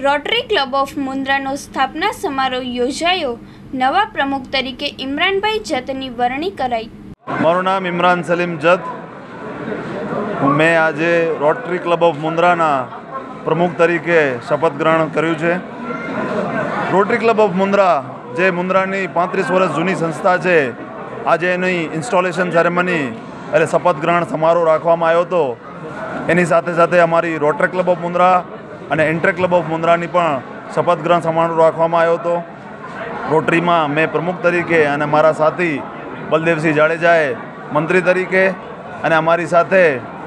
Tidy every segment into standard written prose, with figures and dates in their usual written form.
Rotary club of મુન્દ્રાનો સ્થાપના સમારોહ યોજાયો। નવા પ્રમુખ તરીકે ઇમરાનભાઈ જતની વરણી કરાઈ। મારું નામ ઇમરાન સલીમ જત। મેં આજે રોટરી ક્લબ ઓફ મુન્દ્રાના પ્રમુખ તરીકે શપથ ગ્રહણ કર્યું છે। રોટરી ક્લબ ઓફ મુન્દ્રા જે મુન્દ્રાની 35 વર્ષ જૂની સંસ્થા છે, આજે એની ઇન્સ્ટોલેશન સેરેમની એટલે શપથ ગ્રહણ સમારોહ રાખવામાં આવ્યો હતો। એની સાથે સાથે અમારી રોટરી ક્લબ ઓફ મુન્દ્રા અને એન્ટ્રે ક્લબ ઓફ મુન્દ્રાની પણ શપથ ગ્રહણ સમારોહ રાખવામાં આવ્યો હતો। રોટરીમાં મેં પ્રમુખ તરીકે અને મારા સાથી બલદેવસિંહ જાડેજાએ મંત્રી તરીકે અને અમારી સાથે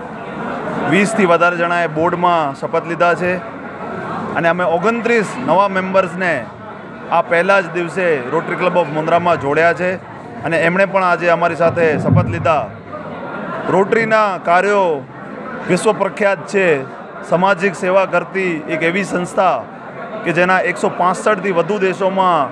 20થી વધારે જણાએ બોર્ડમાં શપથ લીધા છે અને અમે 29 નવા મેમ્બર્સને આ પહેલા જ દિવસે રોટરી ક્લબ ઓફ મુન્દ્રામાં જોડ્યા છે અને એમણે પણ આજે અમારી સાથે શપથ લીધા। રોટરીના કાર્યો વિશ્વ પ્રખ્યાત છે। સામાજિક સેવા કરતી એક એવી સંસ્થા કે જેના 165થી વધુ દેશોમાં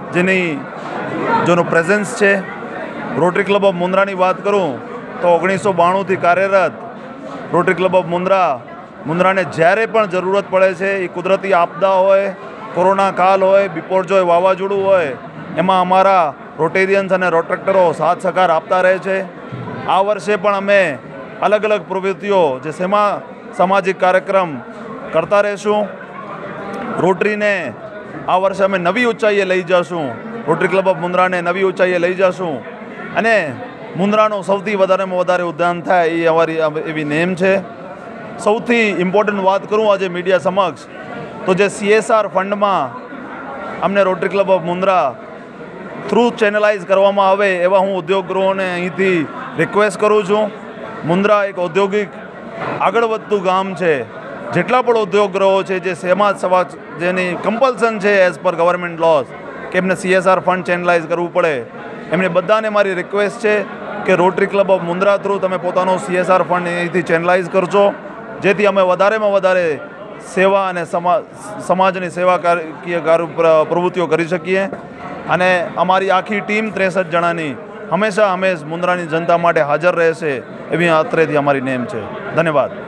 જેનો પ્રેઝન્સ છે। રોટરી ક્લબ ઓફ મુન્દ્રાની વાત કરું તો 1992થી કાર્યરત રોટરી ક્લબ ઓફ મુન્દ્રાને જ્યારે પણ જરૂરત પડે છે, એ કુદરતી આપદા હોય, કોરોના કાલ હોય, બિપોરજોય વાવાઝોડું હોય, એમાં અમારા રોટેરિયન્સ અને રોટ્રેક્ટરો સાથ સહકાર આપતા રહે છે। આ વર્ષે પણ અમે અલગ અલગ પ્રવૃત્તિઓ જે સામાજિક કાર્યક્રમ કરતા રહીશું। રોટરીને આ વર્ષે અમે નવી ઊંચાઈએ લઈ જશું। રોટરી ક્લબ ઓફ મુન્દ્રાને નવી ઊંચાઈએ લઈ જશું અને મુન્દ્રાનું સૌથી વધારેમાં વધારે ઉદ્યાન થાય એ અમારી એવી નેમ છે। સૌથી ઇમ્પોર્ટન્ટ વાત કરું આજે મીડિયા સમક્ષ તો જે CSR ફંડમાં અમને Rotary club of Mundra through channelise કરવામાં આવે એવા હું ઉદ્યોગગૃહોને અહીંથી રિક્વેસ્ટ કરું છું। મુન્દ્રા એક ઔદ્યોગિક આગળ વધતું ગામ છે। જેટલા પણ ઉદ્યોગગૃહો છે જે જેની કમ્પલ્સન છે એઝ પર ગવર્મેન્ટ લોઝ કે એમને CSR ફંડ ચેનલાઇઝ કરવું પડે, એમને બધાને મારી રિક્વેસ્ટ છે કે Rotary club of Mundra through તમે પોતાનો CSR ફંડ અહીંથી ચેનલાઇઝ કરજો, જેથી અમે વધારેમાં વધારે સેવા અને સમાજની સેવાકીય પ્રવૃત્તિઓ કરી શકીએ અને અમારી આખી ટીમ 63 જણાની હંમેશા મુન્દ્રાની જનતા માટે હાજર રહેશે એવી અત્રેથી અમારી નેમ છે। ધન્યવાદ।